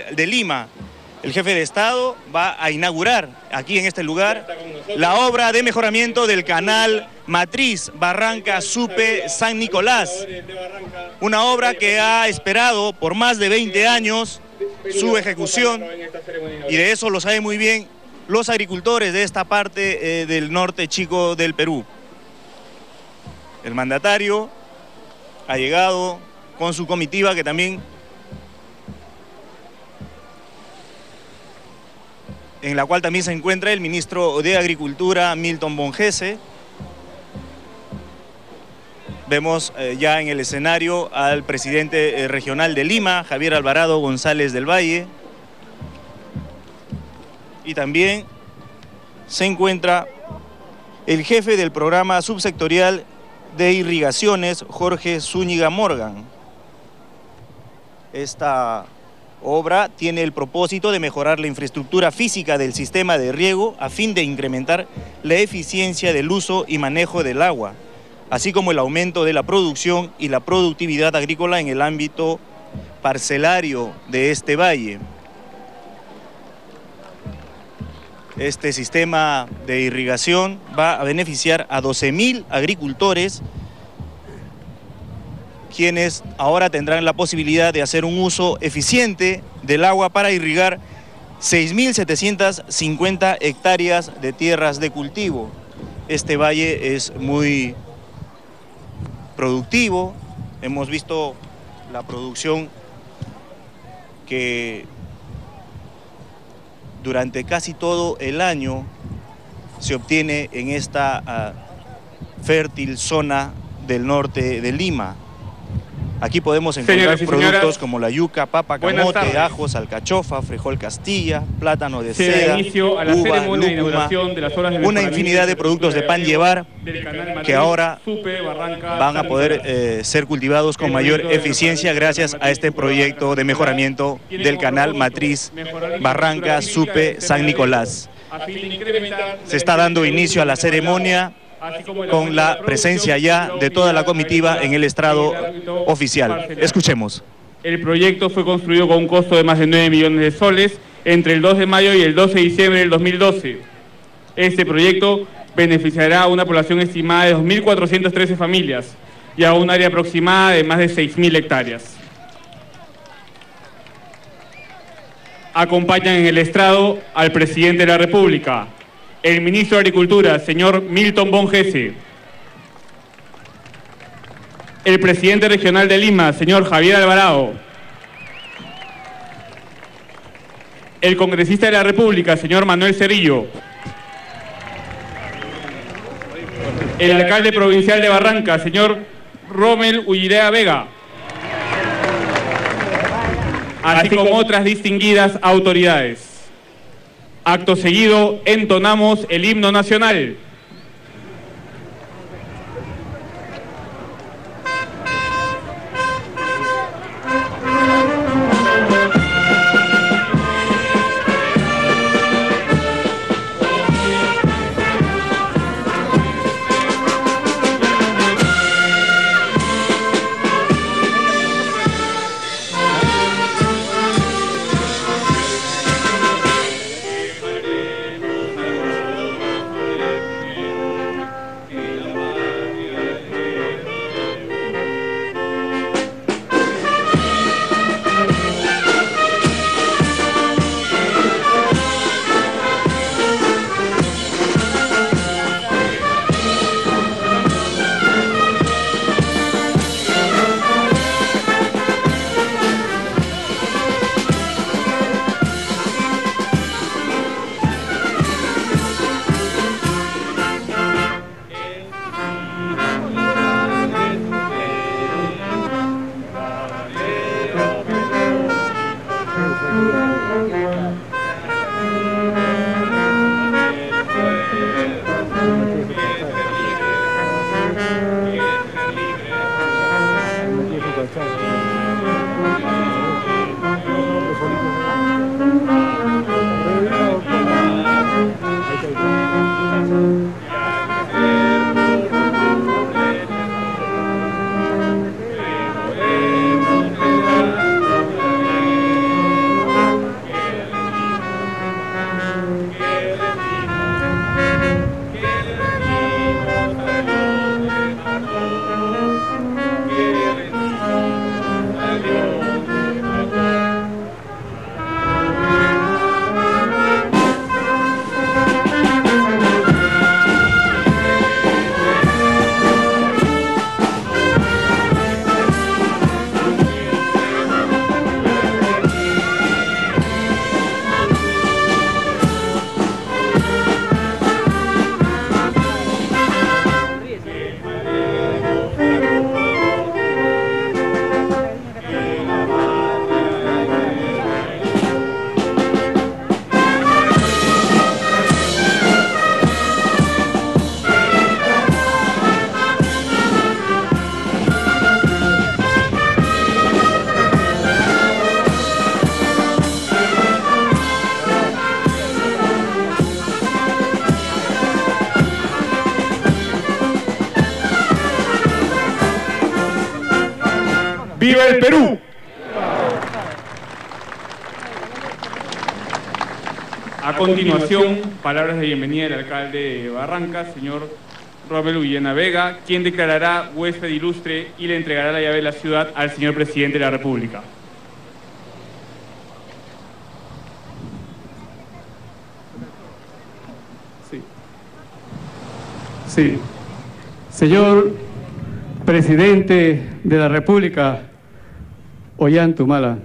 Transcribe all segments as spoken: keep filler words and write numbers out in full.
de Lima. El jefe de Estado va a inaugurar aquí en este lugar la obra de mejoramiento del canal Matriz Barranca-Supe-San Nicolás. Una obra que ha esperado por más de veinte años su ejecución, y de eso lo saben muy bien los agricultores de esta parte eh, del norte chico del Perú. El mandatario ha llegado con su comitiva, que también en la cual también se encuentra el ministro de Agricultura, Milton Bongese. Vemos eh, ya en el escenario al presidente eh, regional de Lima, Javier Alvarado González del Valle. Y también se encuentra el jefe del programa subsectorial de irrigaciones, Jorge Zúñiga Morgan. Esta obra tiene el propósito de mejorar la infraestructura física del sistema de riego a fin de incrementar la eficiencia del uso y manejo del agua, así como el aumento de la producción y la productividad agrícola en el ámbito parcelario de este valle. Este sistema de irrigación va a beneficiar a doce mil agricultores, quienes ahora tendrán la posibilidad de hacer un uso eficiente del agua para irrigar seis mil setecientas cincuenta hectáreas de tierras de cultivo. Este valle es muy productivo, hemos visto la producción que durante casi todo el año se obtiene en esta uh, fértil zona del norte de Lima. Aquí podemos encontrar productos como la yuca, papa, camote, ajos, alcachofa, frijol Castilla, plátano de seda, uva, lúcuma, una infinidad de productos de pan llevar que ahora van a poder eh, ser cultivados con mayor eficiencia gracias a este proyecto de mejoramiento del canal Matriz Barranca-Supe-San Nicolás. Se está dando inicio a la ceremonia con la presencia ya de toda la comitiva en el estrado oficial. Escuchemos. El proyecto fue construido con un costo de más de nueve millones de soles entre el dos de mayo y el doce de diciembre del dos mil doce. Este proyecto beneficiará a una población estimada de dos mil cuatrocientas trece familias y a un área aproximada de más de seis mil hectáreas. Acompañan en el estrado al presidente de la República, el ministro de Agricultura, señor Milton Bongese, el presidente regional de Lima, señor Javier Alvarado, el congresista de la República, señor Manuel Cerrillo, el alcalde provincial de Barranca, señor Rommel Ullirea Vega, así como otras distinguidas autoridades. Acto seguido, entonamos el himno nacional. ¡Viva el Perú! A continuación, palabras de bienvenida del alcalde de Barranca, señor Rommel Villena Vega, quien declarará huésped ilustre y le entregará la llave de la ciudad al señor presidente de la República. Sí. Sí. Señor presidente de la República, Ollantumala.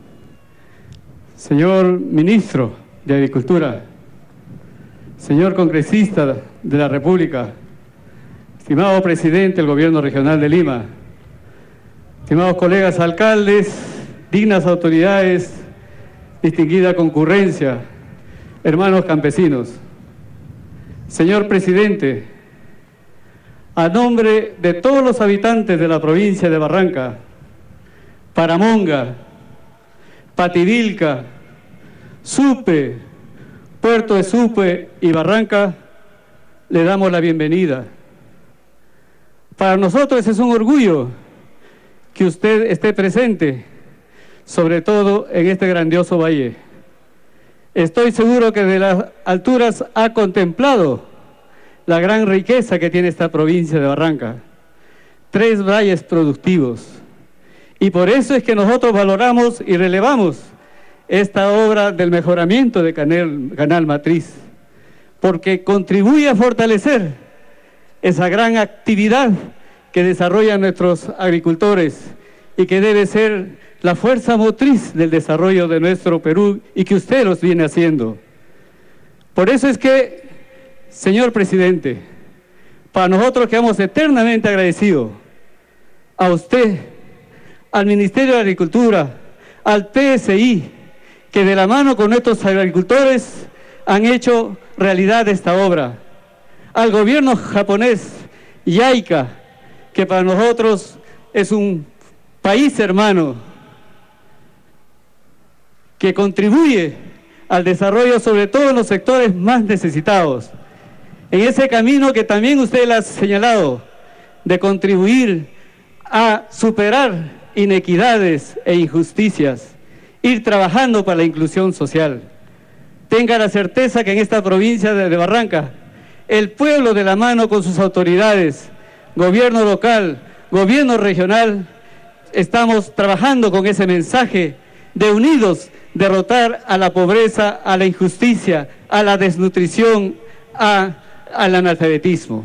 Señor ministro de Agricultura, señor congresista de la República, estimado presidente del Gobierno Regional de Lima, estimados colegas alcaldes, dignas autoridades, distinguida concurrencia, hermanos campesinos. Señor presidente, a nombre de todos los habitantes de la provincia de Barranca, Paramonga, Pativilca, Supe, Puerto de Supe y Barranca, le damos la bienvenida. Para nosotros es un orgullo que usted esté presente, sobre todo en este grandioso valle. Estoy seguro que de las alturas ha contemplado la gran riqueza que tiene esta provincia de Barranca. Tres valles productivos. Y por eso es que nosotros valoramos y relevamos esta obra del mejoramiento de Canal, Canal Matriz, porque contribuye a fortalecer esa gran actividad que desarrollan nuestros agricultores y que debe ser la fuerza motriz del desarrollo de nuestro Perú y que usted los viene haciendo. Por eso es que, señor presidente, para nosotros quedamos eternamente agradecidos a usted, al Ministerio de Agricultura, al P S I, que de la mano con nuestros agricultores han hecho realidad esta obra, al gobierno japonés, JICA, que para nosotros es un país hermano, que contribuye al desarrollo sobre todo en los sectores más necesitados, en ese camino que también usted le ha señalado, de contribuir a superar inequidades e injusticias, ir trabajando para la inclusión social. Tenga la certeza que en esta provincia de Barranca, el pueblo de la mano con sus autoridades, gobierno local, gobierno regional, estamos trabajando con ese mensaje de unidos, derrotar a la pobreza, a la injusticia, a la desnutrición, a, al analfabetismo.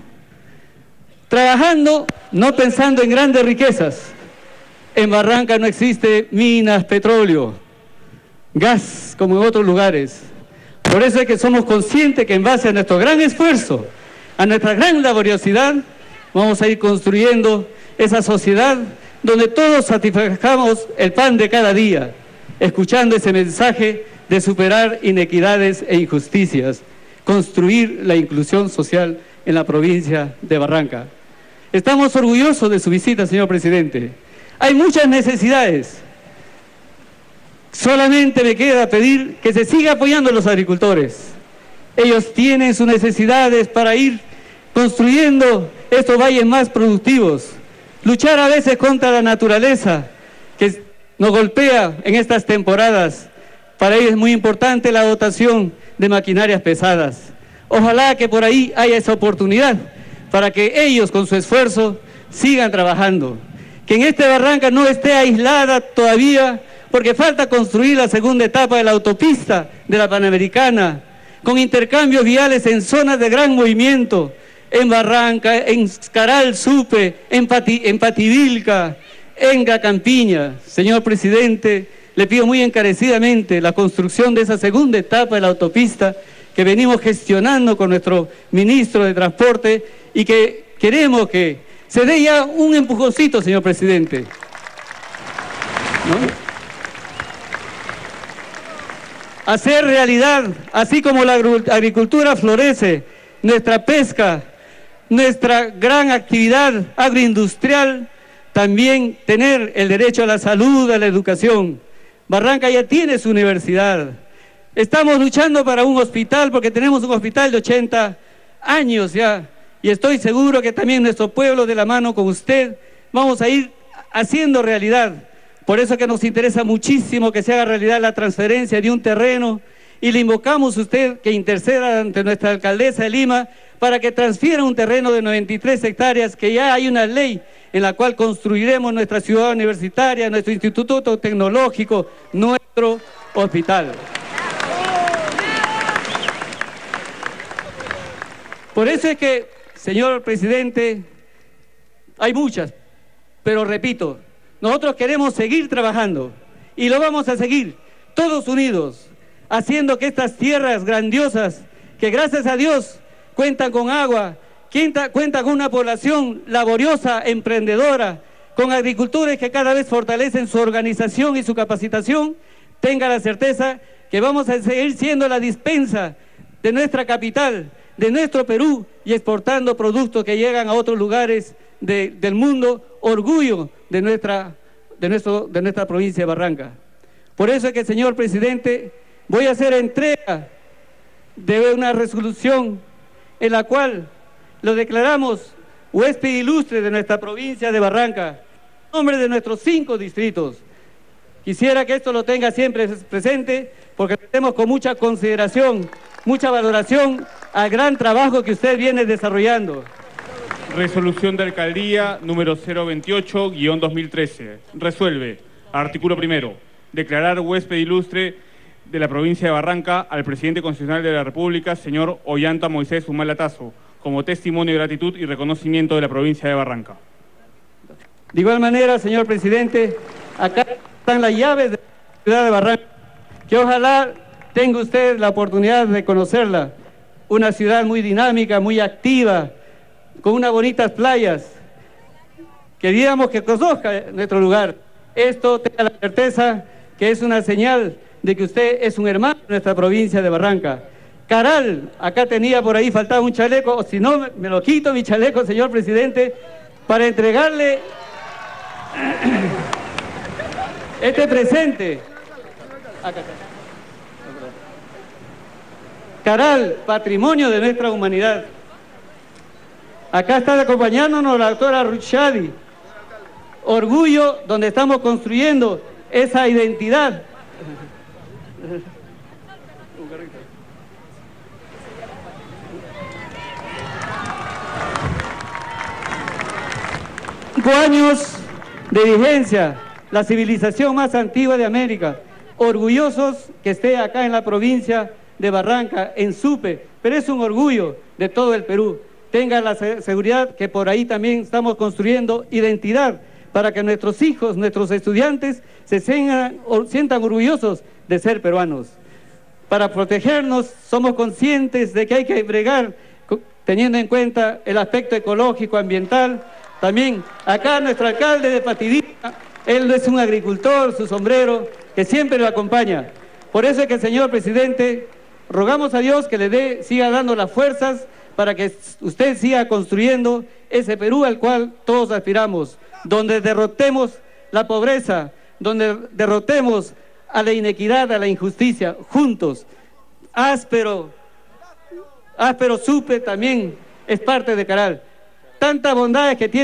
Trabajando, no pensando en grandes riquezas. En Barranca no existe minas, petróleo, gas, como en otros lugares. Por eso es que somos conscientes que en base a nuestro gran esfuerzo, a nuestra gran laboriosidad, vamos a ir construyendo esa sociedad donde todos satisfagamos el pan de cada día, escuchando ese mensaje de superar inequidades e injusticias, construir la inclusión social en la provincia de Barranca. Estamos orgullosos de su visita, señor presidente. Hay muchas necesidades. Solamente me queda pedir que se siga apoyando a los agricultores. Ellos tienen sus necesidades para ir construyendo estos valles más productivos. Luchar a veces contra la naturaleza que nos golpea en estas temporadas. Para ellos es muy importante la dotación de maquinarias pesadas. Ojalá que por ahí haya esa oportunidad para que ellos con su esfuerzo sigan trabajando. Que en este Barranca no esté aislada todavía, porque falta construir la segunda etapa de la autopista de la Panamericana, con intercambios viales en zonas de gran movimiento, en Barranca, en Caral, Supe, en, Pati, en Pativilca, en La Campiña. Señor presidente, le pido muy encarecidamente la construcción de esa segunda etapa de la autopista que venimos gestionando con nuestro ministro de Transporte y que queremos que se dé ya un empujoncito, señor presidente, ¿no? Hacer realidad, así como la agricultura florece, nuestra pesca, nuestra gran actividad agroindustrial, también tener el derecho a la salud, a la educación. Barranca ya tiene su universidad. Estamos luchando para un hospital, porque tenemos un hospital de ochenta años ya, y estoy seguro que también nuestro pueblo, de la mano con usted, vamos a ir haciendo realidad Por eso que nos interesa muchísimo que se haga realidad la transferencia de un terreno y le invocamos a usted que interceda ante nuestra alcaldesa de Lima para que transfiera un terreno de noventa y tres hectáreas, que ya hay una ley en la cual construiremos nuestra ciudad universitaria, nuestro instituto tecnológico, nuestro hospital. Por eso es que, señor presidente, hay muchas, pero repito, nosotros queremos seguir trabajando y lo vamos a seguir, todos unidos, haciendo que estas tierras grandiosas, que gracias a Dios cuentan con agua, cuentan con una población laboriosa, emprendedora, con agricultores que cada vez fortalecen su organización y su capacitación, tenga la certeza que vamos a seguir siendo la dispensa de nuestra capital, de nuestro Perú, y exportando productos que llegan a otros lugares de, del mundo, orgullo de nuestra, de, nuestro, de nuestra provincia de Barranca. Por eso es que, señor presidente, voy a hacer entrega de una resolución en la cual lo declaramos huésped ilustre de nuestra provincia de Barranca, en nombre de nuestros cinco distritos. Quisiera que esto lo tenga siempre presente, porque tenemos con mucha consideración, mucha valoración al gran trabajo que usted viene desarrollando. Resolución de Alcaldía número cero veintiocho guión dos mil trece. Resuelve, artículo primero, declarar huésped ilustre de la provincia de Barranca al presidente constitucional de la República, señor Ollanta Moisés Humala Tazo, como testimonio de gratitud y reconocimiento de la provincia de Barranca. De igual manera, señor presidente, acá están las llaves de la ciudad de Barranca, que ojalá tenga usted la oportunidad de conocerla. Una ciudad muy dinámica, muy activa, con unas bonitas playas. Queríamos que conozca nuestro lugar. Esto tenga la certeza que es una señal de que usted es un hermano de nuestra provincia de Barranca. Caral, acá tenía por ahí, faltaba un chaleco, o si no, me lo quito mi chaleco, señor presidente, para entregarle este presente. Acá está. Caral, patrimonio de nuestra humanidad. Acá está acompañándonos la doctora Ruchadi. Orgullo, donde estamos construyendo esa identidad. Cinco años de vigencia, la civilización más antigua de América. Orgullosos que esté acá en la provincia de Barranca, en Supe, pero es un orgullo de todo el Perú. Tenga la seguridad que por ahí también estamos construyendo identidad para que nuestros hijos, nuestros estudiantes se sientan, sientan orgullosos de ser peruanos. Para protegernos somos conscientes de que hay que bregar teniendo en cuenta el aspecto ecológico, ambiental. También acá nuestro alcalde de Patidita, él es un agricultor, su sombrero, que siempre lo acompaña. Por eso es que, señor presidente, rogamos a Dios que le dé, siga dando las fuerzas para que usted siga construyendo ese Perú al cual todos aspiramos, donde derrotemos la pobreza, donde derrotemos a la inequidad, a la injusticia, juntos. Áspero, áspero Supe también es parte de Caral. Tantas bondades que tiene